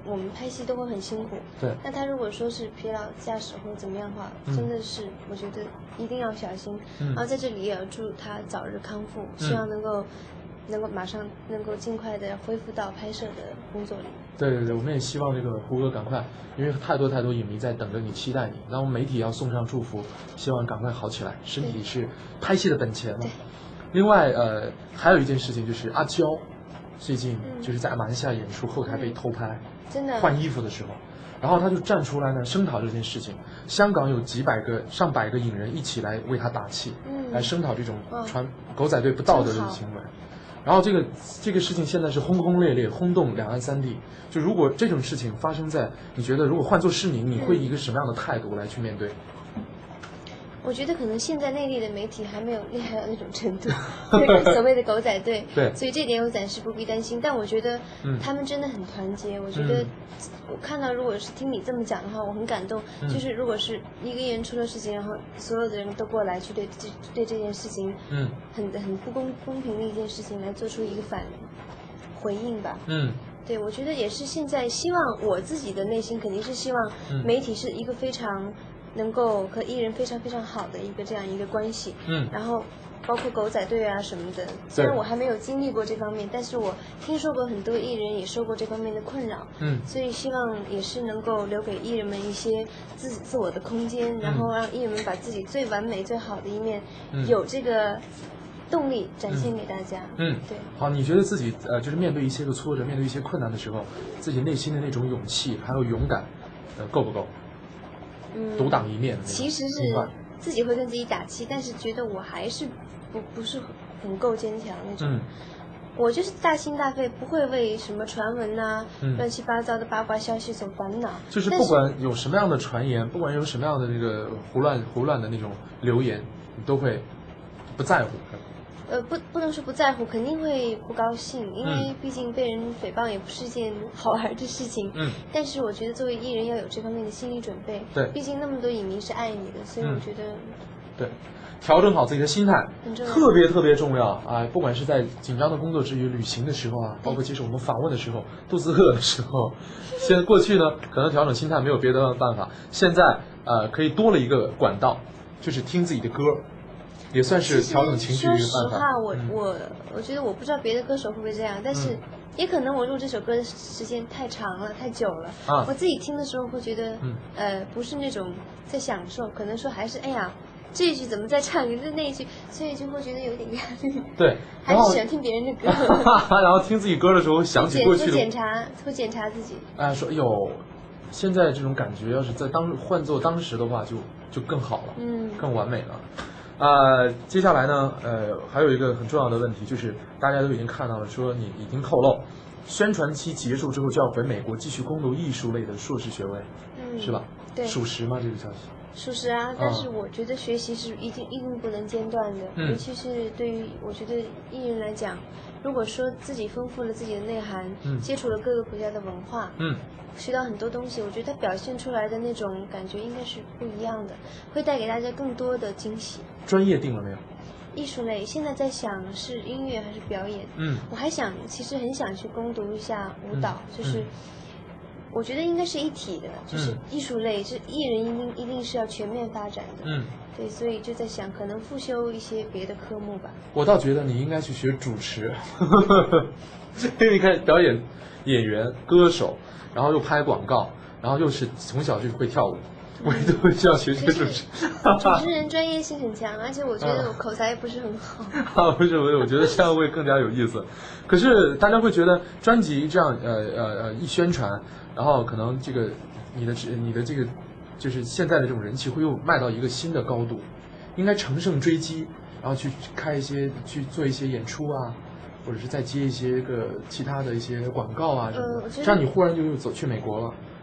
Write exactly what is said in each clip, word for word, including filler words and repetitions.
我们拍戏都会很辛苦。 对。 那他如果说是疲劳驾驶或者怎么样的话， 嗯、 真的是我觉得一定要小心。 嗯。 然后在这里也要祝他早日康复，嗯、希望能够能够马上能够尽快的恢复到拍摄的工作里。 对对对，我们也希望这个胡歌赶快，因为太多太多影迷在等着你，期待你。然后媒体要送上祝福，希望赶快好起来。身体是拍戏的本钱嘛。另外，呃，还有一件事情就是阿娇，最近就是在马来西亚演出后台被偷拍， 嗯、真的换衣服的时候，然后他就站出来呢声讨这件事情。香港有几百个、上百个影人一起来为他打气， 嗯、 来声讨这种传狗仔队不道德的行为。然后这个这个事情现在是轰轰烈烈，轰动两岸三地。就如果这种事情发生在，你觉得如果换作是你，你会以一个什么样的态度来去面对？ 我觉得可能现在内地的媒体还没有厉害到那种程度，就是所谓的狗仔队。 对， 所以这点我暂时不必担心。但我觉得他们真的很团结。嗯、我觉得我看到，如果是听你这么讲的话，我很感动。嗯、就是如果是一个艺人出了事情，然后所有的人都过来去对这对这件事情，嗯，很很不公公平的一件事情来做出一个反回应吧。 嗯。 对，我觉得也是现在希望我自己的内心肯定是希望媒体是一个非常能够和艺人非常非常好的一个这样一个关系。 嗯， 然后包括狗仔队啊什么的，虽然我还没有经历过这方面，但是我听说过很多艺人也受过这方面的困扰。 嗯， 所以希望也是能够留给艺人们一些自自我的空间，然后让艺人们把自己最完美最好的一面，嗯、有这个动力展现给大家。 嗯， 对。 好，你觉得自己呃，就是面对一些个挫折，面对一些困难的时候，自己内心的那种勇气还有勇敢，呃，够不够？ 嗯， 独当一面的那种。 其实是自己会跟自己打气，但是觉得我还是不不是很够坚强那种。 嗯。 我就是大心大肺，不会为什么传闻呐、 嗯、 乱七八糟的八卦消息所烦恼。 就是不管有什么样的传言，不管有什么样的那个胡乱胡乱的那种流言，你都会不在乎。 呃，不，不能说不在乎，肯定会不高兴，因为毕竟被人诽谤也不是件好玩的事情。 嗯。 但是我觉得作为艺人要有这方面的心理准备。 对。 毕竟那么多影迷是爱你的，所以我觉得。 嗯、对。调整好自己的心态，特别特别重要啊！不管是在紧张的工作之余、旅行的时候啊，包括接受我们访问的时候、肚子饿的时候，现在过去呢，可能调整心态没有别的办法，现在呃可以多了一个管道，就是听自己的歌，也算是调整情绪的一个办法。 说实话，我、嗯、我我觉得我不知道别的歌手会不会这样，但是也可能我录这首歌的时间太长了、太久了， 啊、 我自己听的时候会觉得，嗯、呃，不是那种在享受，可能说还是哎呀。这一句怎么在唱？你的那一句，所以就会觉得有点压力。 对， 还是喜欢听别人的歌。 然后听自己歌的时候，想起过去的。 会检查，会检查自己。 啊、呃，说哎呦，现在这种感觉，要是在当换做当时的话就，就就更好了， 嗯， 更完美了。呃，接下来呢，呃，还有一个很重要的问题，就是大家都已经看到了，说你已经透露，宣传期结束之后就要回美国继续攻读艺术类的硕士学位， 嗯， 是吧？ 对， 属实吗？这个消息？ 属实啊，但是我觉得学习是一定一定不能间断的， 嗯、 尤其是对于我觉得艺人来讲，如果说自己丰富了自己的内涵， 嗯、 接触了各个国家的文化， 嗯， 学到很多东西，我觉得他表现出来的那种感觉应该是不一样的，会带给大家更多的惊喜。 专业定了没有？ 艺术类现在在想是音乐还是表演， 嗯， 我还想其实很想去攻读一下舞蹈， 嗯、 就是。 嗯我觉得应该是一体的，就是艺术类，是、嗯、艺人一定一定是要全面发展的。 嗯， 对，所以就在想，可能复修一些别的科目吧。 我倒觉得你应该去学主持，因为你看表演演员、歌手，然后又拍广告，然后又是从小就会跳舞，我也都会这样学学主持。 主持人专业性很强，而且我觉得我口才也不是很好。 啊，不是，我我觉得这样会更加有意思。可是大家会觉得专辑这样呃呃呃一宣传。然后可能这个你的你的这个就是现在的这种人气会又迈到一个新的高度，应该乘胜追击，然后去开一些去做一些演出啊，或者是再接一些个其他的一些广告啊什么的，这样你忽然就又走去美国了，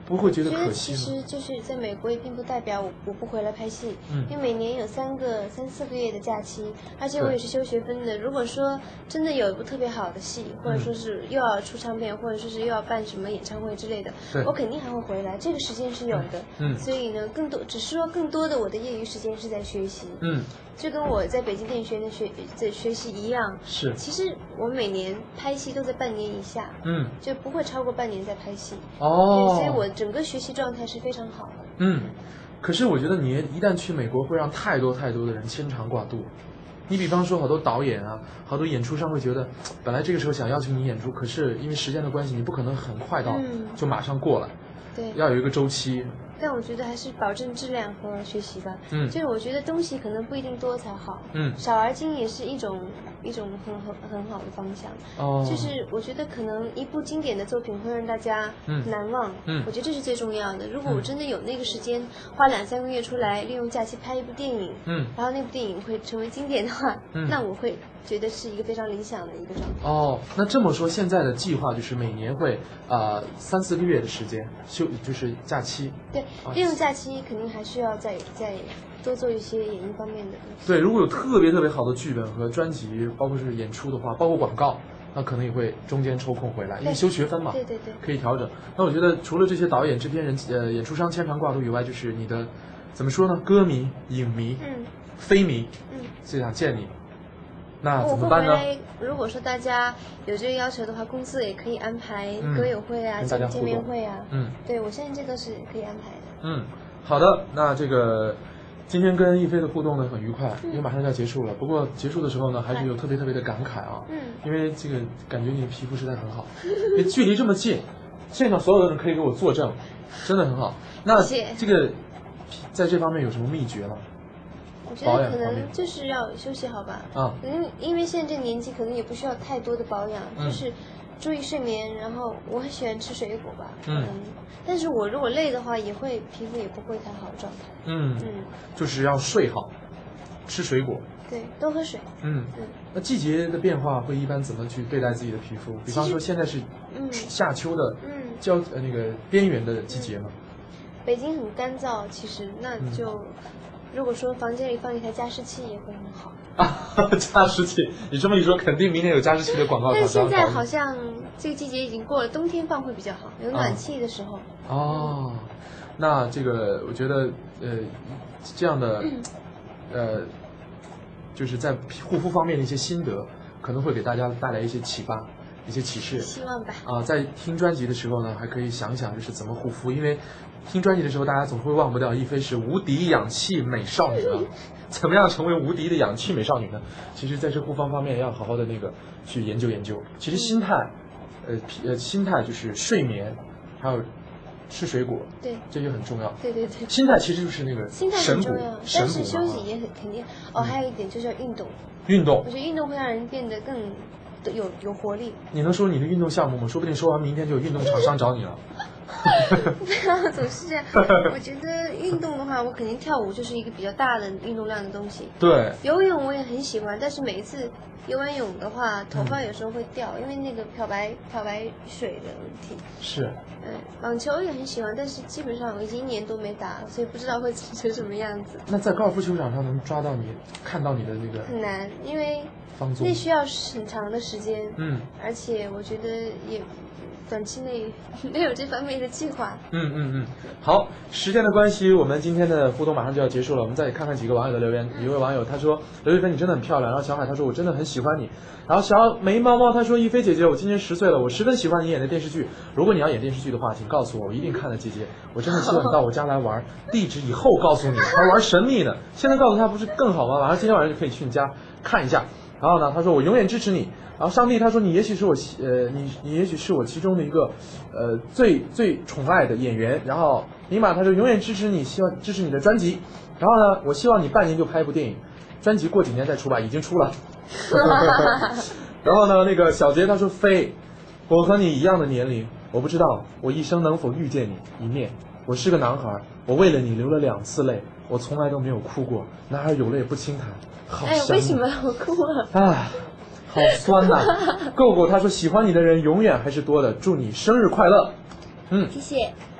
不会觉得可惜吗？ 其实就是在美国也并不代表我我不回来拍戏， 嗯， 因为每年有三个三四个月的假期，而且我也是修学分的。如果说真的有一部特别好的戏，或者说是又要出唱片，或者说是又要办什么演唱会之类的，我肯定还会回来，这个时间是有的。 嗯， 所以呢，更多只是说更多的我的业余时间是在学习。 嗯。 就跟我在北京电影学院的学在学习一样， 是。 其实我每年拍戏都在半年以下， 嗯， 就不会超过半年在拍戏。 哦， 所以我整个学习状态是非常好的。 嗯，可是我觉得你一旦去美国，会让太多太多的人牵肠挂肚。你比方说，好多导演啊，好多演出商会觉得，本来这个时候想邀请你演出，可是因为时间的关系，你不可能很快到， 嗯、 就马上过来。 对， 要有一个周期。 但我觉得还是保证质量和学习吧。 嗯， 就是我觉得东西可能不一定多才好。 嗯， 少而精也是一种一种很很很好的方向。 哦， 就是我觉得可能一部经典的作品会让大家难忘。 嗯， 我觉得这是最重要的。如果我真的有那个时间，花两三个月出来，利用假期拍一部电影， 嗯， 然后那部电影会成为经典的话， 嗯， 那我会觉得是一个非常理想的一个状态。 哦，那这么说，现在的计划就是每年会呃三四个月的时间休，就是假期。 对，利用假期肯定还是要再再多做一些演艺方面的东西。 对，如果有特别特别好的剧本和专辑，包括是演出的话，包括广告，那可能也会中间抽空回来，因为修学分嘛。 对对对， 可以调整。那我觉得除了这些导演、制片人、呃演出商牵肠挂肚以外，就是你的怎么说呢？歌迷、影迷、 嗯， 非迷， 嗯， 就想见你。那怎么办呢？ 如果说大家有这个要求的话，公司也可以安排歌友会啊、见、嗯、见面会啊。 嗯， 对，我相信这都是可以安排的。 嗯，好的，那这个今天跟亦菲的互动呢很愉快，因为马上就要结束了。不过结束的时候呢，还是有特别特别的感慨啊。 嗯， 因为这个感觉你的皮肤实在很好，因为距离这么近，现场所有的人可以给我作证，真的很好。那这个在这方面有什么秘诀吗？ 我觉得可能就是要休息好吧。 啊， 因为因为现在这个年纪，可能也不需要太多的保养， 嗯、 就是注意睡眠。然后我很喜欢吃水果吧， 嗯， 但是我如果累的话，也会皮肤也不会太好的状态。 嗯嗯， 就是要睡好，吃水果， 对，多喝水。 嗯嗯，那季节的变化会一般怎么去对待自己的皮肤？比方说现在是夏秋的嗯交呃那个边缘的季节嘛。 北京很干燥，其实那就。 嗯如果说房间里放一台加湿器也会很好啊，加湿器，你这么一说，肯定明年有加湿器的广告。 但是现在好像这个季节已经过了，冬天放会比较好，有暖气的时候。 哦，那这个我觉得呃这样的、嗯、呃就是在护肤方面的一些心得，可能会给大家带来一些启发。一些启示， 希望吧。 啊，在听专辑的时候呢，还可以想想就是怎么护肤，因为听专辑的时候，大家总会忘不掉亦菲是无敌氧气美少女啊。怎么样成为无敌的氧气美少女呢？其实，在这护肤方面要好好的那个去研究研究。其实心态，呃，呃，心态就是睡眠，还有吃水果， 对， 这就很重要。 对对对， 心态其实就是那个心态很重要，但是休息也很肯定。哦，还有一点就是要运动。 运动， 我觉得运动会让人变得更。有有活力。 你能说你的运动项目吗？说不定说完明天就有运动厂商找你了。 不要总是这样。我觉得运动的话，我肯定跳舞就是一个比较大的运动量的东西。 对。 游泳我也很喜欢，但是每一次游完泳的话，头发有时候会掉，嗯、因为那个漂白漂白水的问题。 是。 嗯，网球也很喜欢，但是基本上我已经一年多没打了，所以不知道会成什么样子。 那在高尔夫球场上能抓到你，看到你的那个很难，因为那需要很长的时间。 嗯， 而且我觉得也短期内没有这方面的计划。 嗯嗯嗯，好，时间的关系，我们今天的互动马上就要结束了，我们再看看几个网友的留言。嗯、一位网友他说：“刘亦菲你真的很漂亮。”然后小海他说：“我真的很喜欢你。”然后小眉毛毛他说：“亦菲姐姐，我今年十岁了，我十分喜欢你演的电视剧。如果你要演电视剧的话，请告诉我，我一定看的。姐姐，我真的希望你到我家来玩，地址以后告诉你，还玩神秘呢。现在告诉他不是更好吗？晚上今天晚上就可以去你家看一下。”然后呢，他说我永远支持你。然后上帝他说你也许是我呃你你也许是我其中的一个呃最最宠爱的演员。然后尼玛他说永远支持你，希望支持你的专辑。然后呢，我希望你半年就拍一部电影，专辑过几年再出吧，已经出了。然后呢，那个小杰他说飞，我和你一样的年龄，我不知道我一生能否遇见你一面。我是个男孩，我为了你流了两次泪，我从来都没有哭过，男孩有泪不轻弹。好哎，为什么我哭了？ 哎，好酸呐、啊！够够他说喜欢你的人永远还是多的，祝你生日快乐。嗯， 谢谢。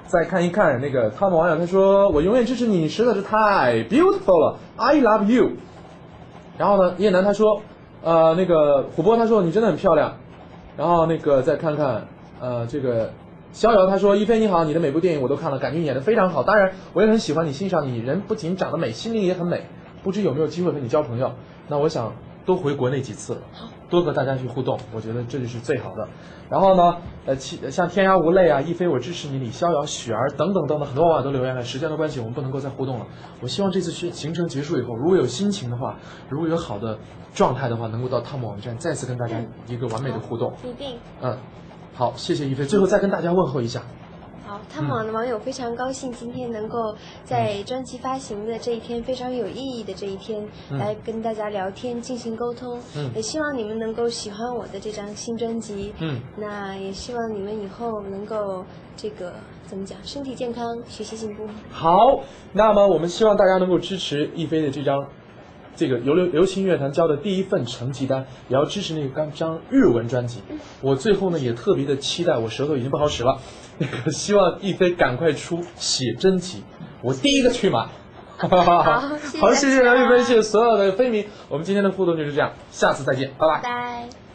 再看一看那个他们网友，他说我永远支持你，实在是太 beautiful 了 ，I love you。然后呢，叶楠他说，呃，那个琥珀他说你真的很漂亮。然后那个再看看，呃，这个逍遥他说一菲你好，你的每部电影我都看了，感觉你演得非常好，当然我也很喜欢你，欣赏你人不仅长得美，心灵也很美，不知有没有机会和你交朋友？那我想多回国内几次了，多和大家去互动，我觉得这就是最好的。然后呢，呃，其像天涯无泪啊，一菲我支持你，李逍遥、雪儿等等等等，很多网友都留言了。时间的关系，我们不能够再互动了。我希望这次行程结束以后，如果有心情的话，如果有好的状态的话，能够到汤姆网站再次跟大家一个完美的互动。 一定。 嗯，好，谢谢一菲。最后再跟大家问候一下。 好，汤姆网的网友非常高兴今天能够在专辑发行的这一天，非常有意义的这一天，嗯、来跟大家聊天进行沟通。嗯，也希望你们能够喜欢我的这张新专辑。嗯，那也希望你们以后能够这个怎么讲，身体健康，学习进步。 好，那么我们希望大家能够支持一菲的这张。这个由流流行乐坛交的第一份成绩单，也要支持那个刚张日文专辑。我最后呢也特别的期待，我舌头已经不好使了，那个希望一菲赶快出写真集，我第一个去买。 好， 好，谢谢梁玉芬，谢谢所有的飞迷，我们今天的互动就是这样，下次再见，拜拜。 拜拜。